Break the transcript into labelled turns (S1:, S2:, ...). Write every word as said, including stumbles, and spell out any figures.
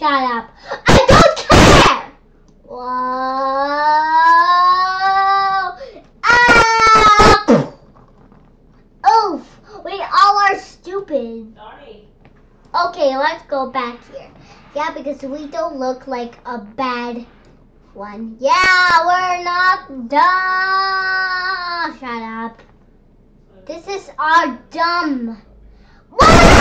S1: Shut up. I don't care! Whoa! Ah! Oof! We all are stupid.
S2: Sorry.
S1: Okay, let's go back here. Yeah, because we don't look like a bad one. Yeah, we're not dumb. Shut up. This is our dumb. What?